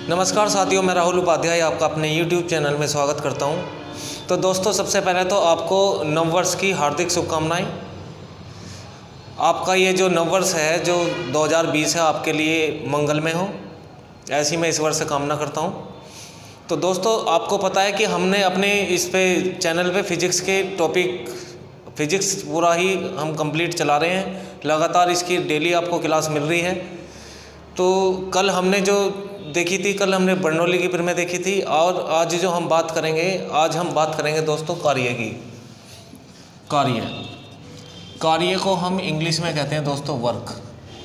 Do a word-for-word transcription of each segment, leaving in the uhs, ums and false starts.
नमस्कार साथियों, मैं राहुल उपाध्याय आपका अपने YouTube चैनल में स्वागत करता हूं। तो दोस्तों, सबसे पहले तो आपको नववर्ष की हार्दिक शुभकामनाएं। आपका ये जो नववर्ष है जो दो हज़ार बीस है आपके लिए मंगलमय हो, ऐसी मैं इस वर्ष से कामना करता हूं। तो दोस्तों, आपको पता है कि हमने अपने इस पे चैनल पे फिजिक्स के टॉपिक फिजिक्स पूरा ही हम कंप्लीट चला रहे हैं। लगातार इसकी डेली आपको क्लास मिल रही है। तो कल हमने जो देखी थी, कल हमने बर्नौली की प्रमेय देखी थी, और आज जो हम बात करेंगे, आज हम बात करेंगे दोस्तों कार्य की। कार्य कार्य को हम इंग्लिश में कहते हैं दोस्तों वर्क।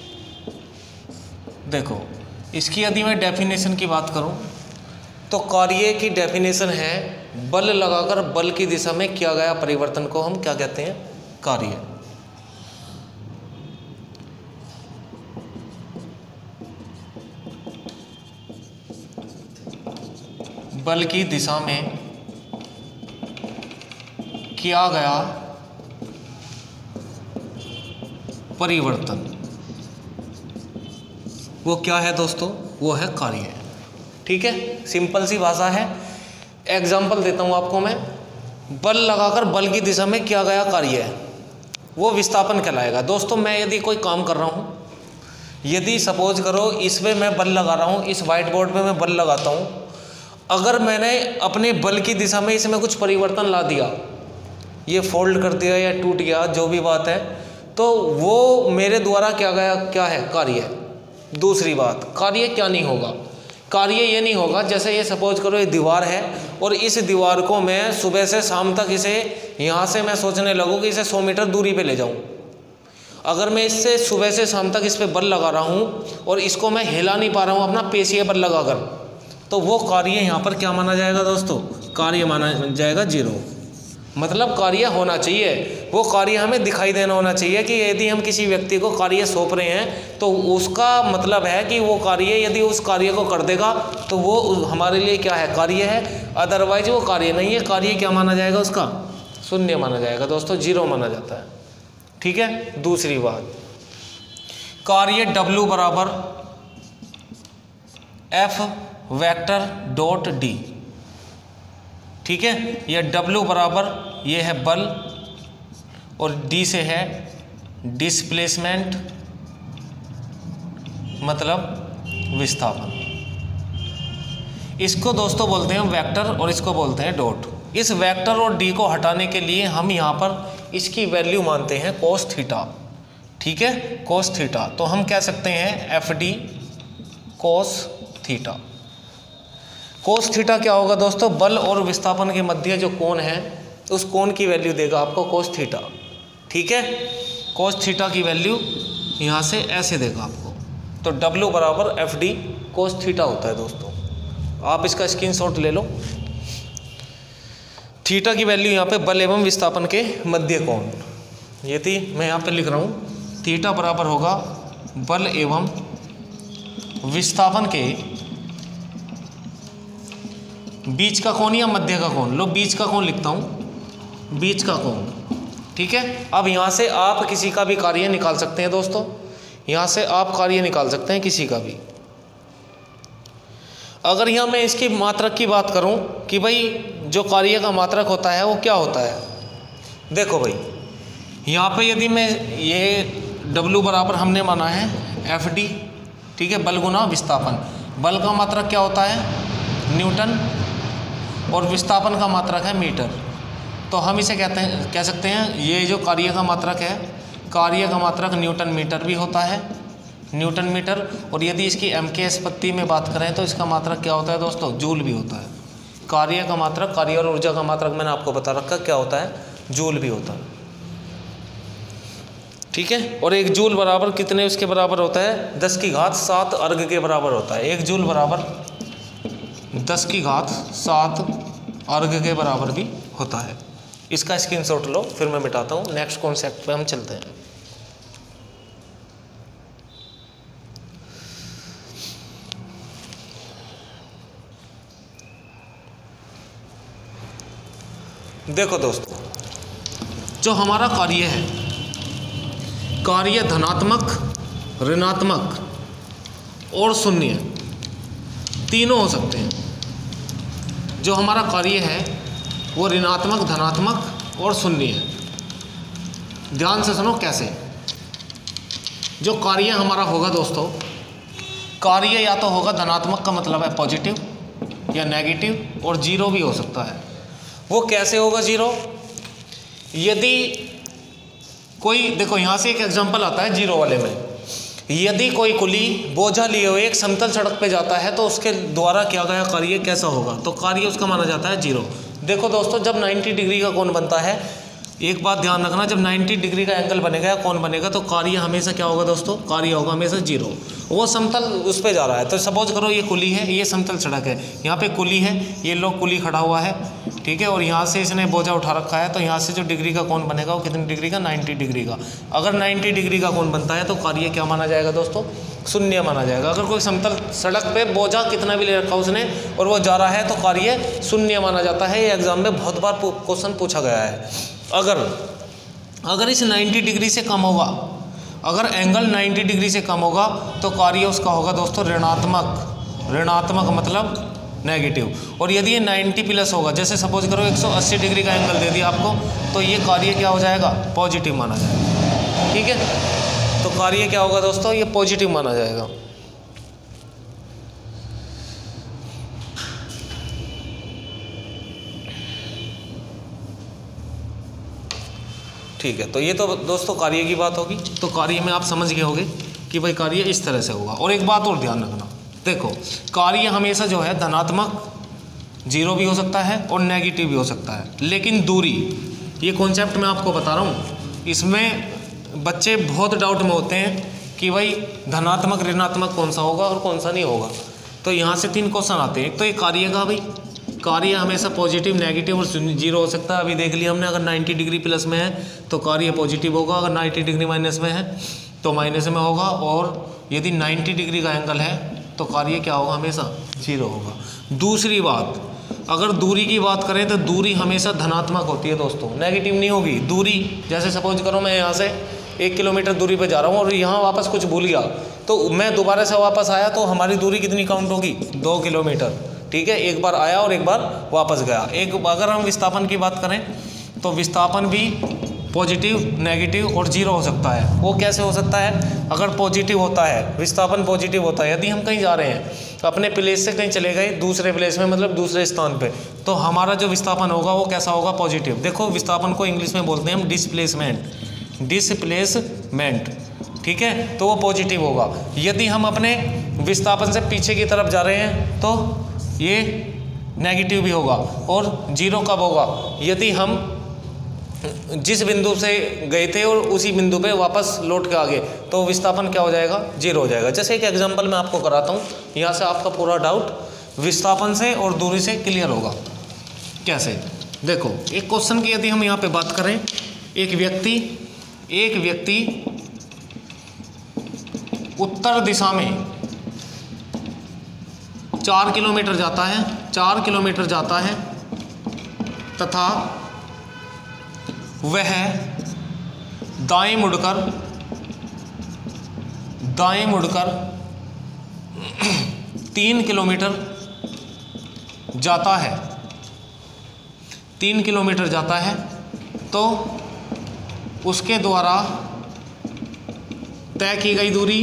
देखो, इसकी यदि मैं डेफिनेशन की बात करूं तो कार्य की डेफिनेशन है बल लगाकर बल की दिशा में किया गया परिवर्तन को हम क्या कहते हैं? कार्य। बल की दिशा में किया गया परिवर्तन, वो क्या है दोस्तों? वो है कार्य। ठीक है, सिंपल सी भाषा है। एग्जाम्पल देता हूं आपको मैं। बल लगाकर बल की दिशा में किया गया कार्य है, वो विस्थापन कहलाएगा। दोस्तों, मैं यदि कोई काम कर रहा हूं, यदि सपोज करो इस पे मैं बल लगा रहा हूं, इस व्हाइट बोर्ड पे मैं बल लगाता हूं, अगर मैंने अपने बल की दिशा में इसमें कुछ परिवर्तन ला दिया, ये फोल्ड कर दिया या टूट गया, जो भी बात है, तो वो मेरे द्वारा क्या गया क्या है? कार्य। दूसरी बात, कार्य क्या नहीं होगा? कार्य ये नहीं होगा, जैसे ये सपोज करो ये दीवार है और इस दीवार को मैं सुबह से शाम तक इसे यहाँ से मैं सोचने लगूँ कि इसे सौ मीटर दूरी पे ले जाऊँ। अगर मैं इससे सुबह से शाम तक इस पर बल लगा रहा हूँ और इसको मैं हिला नहीं पा रहा हूँ अपना पेशीय बल लगाकर, तो वो कार्य यहाँ पर क्या माना जाएगा दोस्तों? कार्य माना जाएगा जीरो। मतलब कार्य होना चाहिए, वो कार्य हमें दिखाई देना होना चाहिए कि यदि हम किसी व्यक्ति को कार्य सौंप रहे हैं तो उसका मतलब है कि वो कार्य यदि उस कार्य को कर देगा तो वो हमारे लिए क्या है? कार्य है। अदरवाइज वो कार्य नहीं है। कार्य क्या माना जाएगा? उसका शून्य माना जाएगा दोस्तों, जीरो माना जाता है। ठीक है। दूसरी बात, कार्य W बराबर एफ वेक्टर डॉट डी। ठीक है, यह W बराबर ये है बल और D से है डिस्प्लेसमेंट, मतलब विस्थापन। इसको दोस्तों बोलते हैं वेक्टर और इसको बोलते हैं डॉट। इस वेक्टर और D को हटाने के लिए हम यहाँ पर इसकी वैल्यू मानते हैं कोस थीटा। ठीक है, कोस थीटा। तो हम कह सकते हैं F D cos theta. Cos theta क्या होगा दोस्तों? बल और विस्थापन के मध्य जो कोण है उस कोण की वैल्यू देगा आपको कोस थीटा। ठीक है, कोस थीटा की वैल्यू यहाँ से ऐसे देगा आपको। तो W बराबर एफ डी कोस थीटा होता है दोस्तों। आप इसका स्क्रीनशॉट ले लो। थीटा की वैल्यू यहाँ पे बल एवं विस्थापन के मध्य कोण, ये थी, मैं यहाँ पे लिख रहा हूँ। थीटा बराबर होगा बल एवं विस्थापन के बीच का कोण या मध्य का कोण। लो, बीच का कोण लिखता हूं, बीच का कोण। ठीक है। अब यहां से आप किसी का भी कार्य निकाल सकते हैं दोस्तों, यहां से आप कार्य निकाल सकते हैं किसी का भी। अगर यहां मैं इसकी मात्रक की बात करूं कि भाई जो कार्य का मात्रक होता है वो क्या होता है, देखो भाई, यहां पे यदि मैं ये W बराबर हमने माना है एफ डी। ठीक है, बल गुना विस्थापन। बल का मात्रक क्या होता है? न्यूटन, और विस्थापन का मात्रक है मीटर। तो हम इसे कहते हैं कह सकते हैं ये जो कार्य का मात्रक है, कार्य का मात्रक न्यूटन मीटर भी होता है, न्यूटन मीटर। और यदि इसकी एम के स्पत्ति में बात करें तो इसका मात्रक क्या होता है दोस्तों? जूल भी होता है। कार्य का मात्रक, कार्य और ऊर्जा का मात्रक मैंने आपको बता रखा क्या होता है? जूल भी होता है। ठीक है। और एक जूल बराबर कितने उसके बराबर होता है? दस की घात सात अर्घ के बराबर होता है। एक जूल बराबर दस की घात सात अर्घ के बराबर भी होता है। इसका स्क्रीनशॉट लो, फिर मैं मिटाता हूँ। नेक्स्ट कॉन्सेप्ट पे हम चलते हैं। देखो दोस्तों, जो हमारा कार्य है, कार्य धनात्मक, ऋणात्मक और शून्य, तीनों हो सकते हैं। जो हमारा कार्य है वो ऋणात्मक, धनात्मक और शून्य है। ध्यान से सुनो कैसे। जो कार्य हमारा होगा दोस्तों, कार्य या तो होगा धनात्मक का मतलब है पॉजिटिव या नेगेटिव, और जीरो भी हो सकता है। वो कैसे होगा जीरो? यदि कोई, देखो यहाँ से एक एग्जांपल आता है जीरो वाले में, यदि कोई कुली बोझा लिए हुए एक समतल सड़क पे जाता है तो उसके द्वारा किया गया कार्य कैसा होगा? तो कार्य उसका माना जाता है जीरो। देखो दोस्तों, जब नब्बे डिग्री का कोण बनता है, एक बात ध्यान रखना, जब नब्बे डिग्री का एंगल बनेगा या कोण बनेगा तो कार्य हमेशा क्या होगा दोस्तों? कार्य होगा हमेशा जीरो। वो समतल उस पर जा रहा है, तो सपोज करो ये कुली है, ये समतल सड़क है, यहाँ पे कुली है, ये लोग कुली खड़ा हुआ है, ठीक है, और यहाँ से इसने बोझा उठा रखा है, तो यहाँ से जो डिग्री का कोण बनेगा वो कितनी डिग्री का? नब्बे डिग्री का। अगर नब्बे डिग्री का कोण बनता है तो कार्य क्या माना जाएगा दोस्तों? शून्य माना जाएगा। अगर कोई समतल सड़क पे बोझा कितना भी ले रखा उसने और वो जा रहा है तो कार्य शून्य माना जाता है। ये एग्जाम में बहुत बार क्वेश्चन पूछा गया है। अगर अगर इस नब्बे डिग्री से कम होगा, अगर एंगल नब्बे डिग्री से कम होगा तो कार्य उसका होगा दोस्तों ऋणात्मक। ऋणात्मक मतलब नेगेटिव। और यदि ये नब्बे प्लस होगा, जैसे सपोज करो एक सौ अस्सी डिग्री का एंगल दे दिया आपको, तो ये कार्य क्या हो जाएगा? पॉजिटिव माना जाएगा। ठीक है, तो कार्य क्या होगा दोस्तों? ये पॉजिटिव माना जाएगा। ठीक है, तो ये तो दोस्तों कार्य की बात होगी। तो कार्य में आप समझ गए होंगे कि भाई कार्य इस तरह से होगा। और एक बात और ध्यान रखना, देखो कार्य हमेशा जो है धनात्मक जीरो भी हो सकता है और नेगेटिव भी हो सकता है, लेकिन दूरी, ये कॉन्सेप्ट मैं आपको बता रहा हूँ, इसमें बच्चे बहुत डाउट में होते हैं कि भाई धनात्मक ऋणात्मक कौन सा होगा और कौन सा नहीं होगा। तो यहाँ से तीन क्वेश्चन आते हैं। एक तो ये कार्य का, भाई कार्य हमेशा पॉजिटिव, नेगेटिव और जीरो हो सकता है। अभी देख लिया हमने, अगर नब्बे डिग्री प्लस में है तो कार्य पॉजिटिव होगा, अगर नब्बे डिग्री माइनस में है तो माइनस में होगा, और यदि नब्बे डिग्री का एंगल है तो कार्य क्या होगा? हमेशा जीरो होगा। दूसरी बात, अगर दूरी की बात करें तो दूरी हमेशा धनात्मक होती है दोस्तों, नेगेटिव नहीं होगी। दूरी जैसे सपोज करो मैं यहाँ से एक किलोमीटर दूरी पे जा रहा हूँ और यहाँ वापस कुछ भूल गया, तो मैं दोबारा से वापस आया तो हमारी दूरी कितनी काउंट होगी? दो किलोमीटर। ठीक है, एक बार आया और एक बार वापस गया। एक अगर हम विस्थापन की बात करें तो विस्थापन भी पॉजिटिव, नेगेटिव और जीरो हो सकता है। वो कैसे हो सकता है? अगर पॉजिटिव होता है, विस्थापन पॉजिटिव होता है, यदि हम कहीं जा रहे हैं, अपने प्लेस से कहीं चले गए दूसरे प्लेस में, मतलब दूसरे स्थान पे, तो हमारा जो विस्थापन होगा वो कैसा होगा? पॉजिटिव। देखो विस्थापन को इंग्लिश में बोलते हैं हम डिस्प्लेसमेंट, डिस्प्लेसमेंट। ठीक है, तो वो पॉजिटिव होगा। यदि हम अपने विस्थापन से पीछे की तरफ जा रहे हैं तो ये नेगेटिव भी होगा। और जीरो कब होगा? यदि हम जिस बिंदु से गए थे और उसी बिंदु पे वापस लौट के आ गए तो विस्थापन क्या हो जाएगा? जीरो हो जाएगा। जैसे एक एग्जांपल मैं आपको कराता हूँ, यहाँ से आपका पूरा डाउट विस्थापन से और दूरी से क्लियर होगा। कैसे? देखो एक क्वेश्चन की यदि हम यहाँ पे बात करें, एक व्यक्ति एक व्यक्ति उत्तर दिशा में चार किलोमीटर जाता है चार किलोमीटर जाता है तथा वह दाएं मुड़कर दाएं मुड़कर तीन किलोमीटर जाता है तीन किलोमीटर जाता है तो उसके द्वारा तय की गई दूरी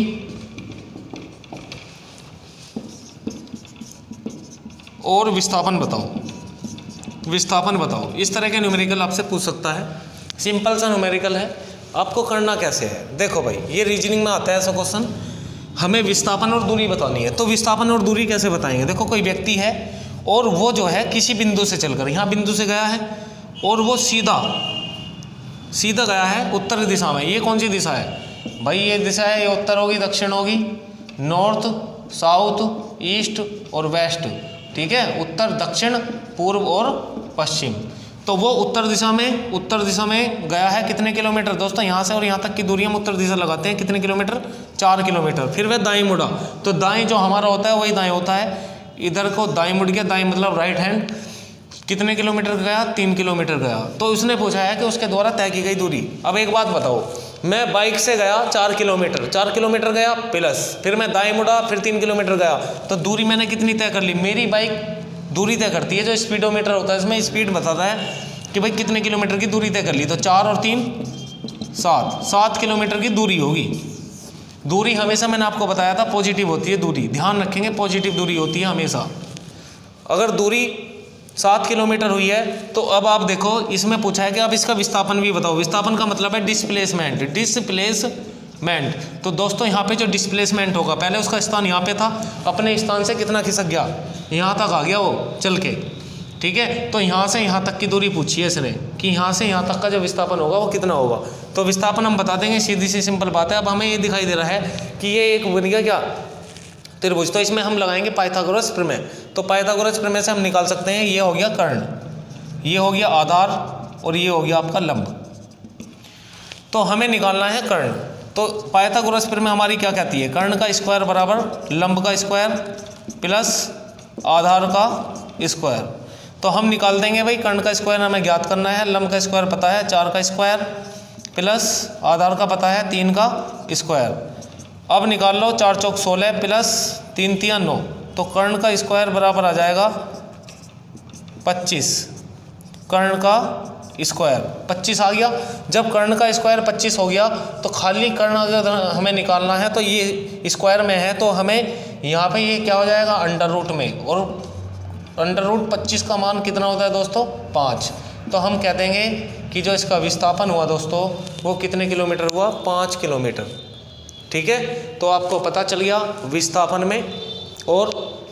और विस्थापन बताओ विस्थापन बताओ। इस तरह के न्यूमेरिकल आपसे पूछ सकता है। सिंपल सा न्यूमेरिकल है, आपको करना कैसे है? देखो भाई, ये रीजनिंग में आता है ऐसा क्वेश्चन, हमें विस्थापन और दूरी बतानी है। तो विस्थापन और दूरी कैसे बताएंगे? देखो कोई व्यक्ति है और वो जो है किसी बिंदु से चलकर यहाँ बिंदु से गया है और वो सीधा सीधा गया है उत्तर दिशा में। ये कौन सी दिशा है भाई? ये दिशा है, ये उत्तर होगी, दक्षिण होगी, नॉर्थ, साउथ, ईस्ट और वेस्ट। ठीक है, उत्तर, दक्षिण, पूर्व और पश्चिम। तो वो उत्तर दिशा में उत्तर दिशा में गया है कितने किलोमीटर दोस्तों? यहाँ से और यहाँ तक की दूरी हम उत्तर दिशा लगाते हैं, कितने किलोमीटर? चार किलोमीटर। फिर वह दाएं मुड़ा, तो दाएं जो हमारा होता है वही दाएं होता है। इधर को दाएं मुड़ गया, दाएं मतलब राइट हैंड, कितने किलोमीटर गया? तीन किलोमीटर गया। तो उसने पूछा है कि उसके द्वारा तय की गई दूरी। अब एक बात बताओ, मैं बाइक से गया चार किलोमीटर, चार किलोमीटर गया प्लस, फिर मैं दाएं मुड़ा, फिर तीन किलोमीटर गया, तो दूरी मैंने कितनी तय कर ली? मेरी बाइक दूरी तय करती है, जो स्पीडोमीटर होता है इसमें स्पीड बताता है कि भाई कितने किलोमीटर की दूरी तय कर ली। तो चार और तीन सात, सात किलोमीटर की दूरी होगी। दूरी हमेशा मैंने आपको बताया था पॉजिटिव होती है दूरी, ध्यान रखेंगे पॉजिटिव दूरी होती है हमेशा। अगर दूरी सात किलोमीटर हुई है तो अब आप देखो इसमें पूछा है कि अब इसका विस्थापन भी बताओ। विस्थापन का मतलब है डिस्प्लेसमेंट, डिस्प्लेसमेंट। तो दोस्तों यहाँ पे जो डिस्प्लेसमेंट होगा, पहले उसका स्थान यहाँ पे था, अपने स्थान से कितना खिसक गया, यहाँ तक आ गया वो चल के, ठीक है। तो यहाँ से यहाँ तक की दूरी पूछी है इसने कि यहाँ से यहाँ तक का जो विस्थापन होगा वो कितना होगा। तो विस्थापन हम बता देंगे, सीधी सी सिंपल बात है। अब हमें ये दिखाई दे रहा है कि ये एक बन गया क्या, त्रिभुज। तो इसमें हम लगाएंगे पाइथागोरस प्रमेय। तो पाइथागोरस प्रमेय से हम निकाल सकते हैं, ये हो गया कर्ण, ये हो गया आधार और ये हो गया आपका लंब। तो हमें निकालना है कर्ण। तो पाइथागोरस प्रमेय हमारी क्या कहती है? कर्ण का स्क्वायर बराबर लंब का स्क्वायर प्लस आधार का स्क्वायर। तो हम निकाल देंगे भाई, कर्ण का स्क्वायर हमें ज्ञात करना है, लंब का स्क्वायर पता है चार का स्क्वायर प्लस आधार का पता है तीन का स्क्वायर। अब निकाल लो, चार चौक सोलह प्लस तीन तिया नौ, तो कर्ण का स्क्वायर बराबर आ जाएगा पच्चीस। कर्ण का स्क्वायर पच्चीस आ गया। जब कर्ण का स्क्वायर पच्चीस हो गया तो खाली कर्ण अगर हमें निकालना है तो ये स्क्वायर में है, तो हमें यहाँ पे ये क्या हो जाएगा अंडर रूट में, और अंडर रूट पच्चीस का मान कितना होता है दोस्तों? पाँच। तो हम कह देंगे कि जो इसका विस्थापन हुआ दोस्तों वो कितने किलोमीटर हुआ? पाँच किलोमीटर, ठीक है। तो आपको पता चल गया विस्थापन में और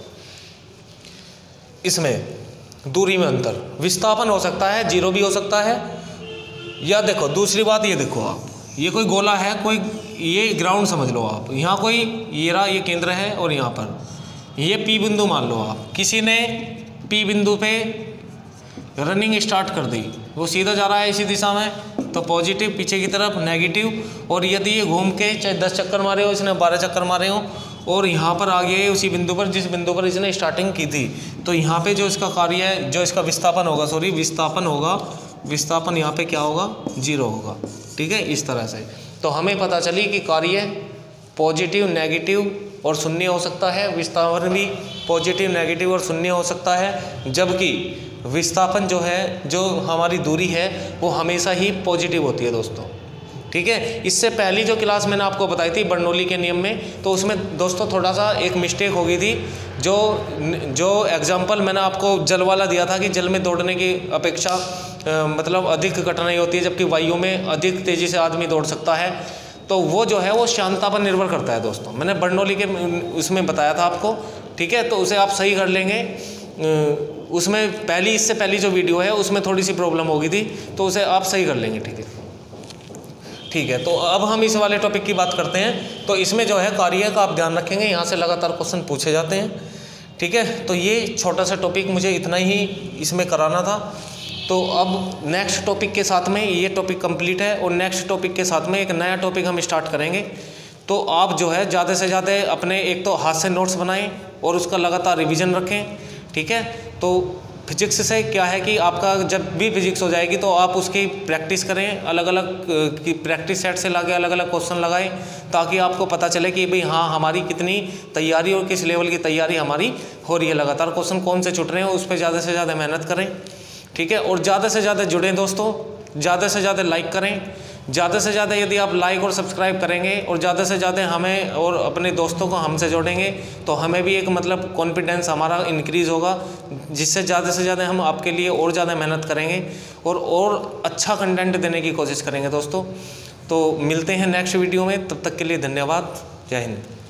इसमें दूरी में अंतर। विस्थापन हो सकता है जीरो भी हो सकता है, या देखो दूसरी बात ये देखो आप, ये कोई गोला है, कोई ये ग्राउंड समझ लो आप, यहाँ कोई ये रहा ये केंद्र है और यहाँ पर ये पी बिंदु मान लो आप। किसी ने पी बिंदु पे रनिंग स्टार्ट कर दी, वो सीधा जा रहा है इसी दिशा में, तो पॉजिटिव, पीछे की तरफ नेगेटिव। और यदि ये घूम के चाहे दस चक्कर मारे हो, इसने बारह चक्कर मारे हो और यहाँ पर आ गए उसी बिंदु पर जिस बिंदु पर इसने स्टार्टिंग की थी, तो यहाँ पे जो इसका कार्य है, जो इसका विस्थापन होगा, सॉरी विस्थापन होगा, विस्थापन यहाँ पे क्या होगा? जीरो होगा, ठीक है। इस तरह से तो हमें पता चली कि कार्य पॉजिटिव, नेगेटिव और शून्य हो सकता है, विस्थापन भी पॉजिटिव, नेगेटिव और शून्य हो सकता है, जबकि विस्थापन जो है, जो हमारी दूरी है, वो हमेशा ही पॉजिटिव होती है दोस्तों, ठीक है। इससे पहली जो क्लास मैंने आपको बताई थी बर्नौली के नियम में, तो उसमें दोस्तों थोड़ा सा एक मिस्टेक हो गई थी। जो जो एग्जाम्पल मैंने आपको जल वाला दिया था कि जल में दौड़ने की अपेक्षा आ, मतलब अधिक कठिनाई होती है, जबकि वायु में अधिक तेज़ी से आदमी दौड़ सकता है, तो वो जो है वो श्यानता पर निर्भर करता है दोस्तों। मैंने बर्नौली के उसमें बताया था आपको, ठीक है। तो उसे आप सही कर लेंगे। उसमें पहली इससे पहली जो वीडियो है उसमें थोड़ी सी प्रॉब्लम हो गई थी, तो उसे आप सही कर लेंगे, ठीक है, ठीक है। तो अब हम इस वाले टॉपिक की बात करते हैं। तो इसमें जो है कार्य का आप ध्यान रखेंगे, यहाँ से लगातार क्वेश्चन पूछे जाते हैं, ठीक है। तो ये छोटा सा टॉपिक मुझे इतना ही इसमें कराना था। तो अब नेक्स्ट टॉपिक के साथ में ये टॉपिक कंप्लीट है, और नेक्स्ट टॉपिक के साथ में एक नया टॉपिक हम स्टार्ट करेंगे। तो आप जो है ज़्यादा से ज़्यादा अपने एक तो हाथ से नोट्स बनाएं और उसका लगातार रिवीजन रखें, ठीक है। तो फिजिक्स से क्या है कि आपका जब भी फिजिक्स हो जाएगी तो आप उसकी प्रैक्टिस करें, अलग अलग की प्रैक्टिस सेट से लाके अलग अलग क्वेश्चन लगाएं, ताकि आपको पता चले कि भाई हाँ हमारी कितनी तैयारी और किस लेवल की तैयारी हमारी हो रही है। लगातार क्वेश्चन कौन से छूट रहे हैं उस पर ज़्यादा से ज़्यादा मेहनत करें, ठीक है। और ज़्यादा से ज़्यादा जुड़ें दोस्तों, ज़्यादा से ज़्यादा लाइक करें। ज़्यादा से ज़्यादा यदि आप लाइक और सब्सक्राइब करेंगे और ज़्यादा से ज़्यादा हमें और अपने दोस्तों को हमसे जोड़ेंगे, तो हमें भी एक मतलब कॉन्फिडेंस हमारा इंक्रीज़ होगा, जिससे ज़्यादा से ज़्यादा हम आपके लिए और ज़्यादा मेहनत करेंगे और और अच्छा कंटेंट देने की कोशिश करेंगे दोस्तों। तो मिलते हैं नेक्स्ट वीडियो में, तब तक के लिए धन्यवाद। जय हिंद।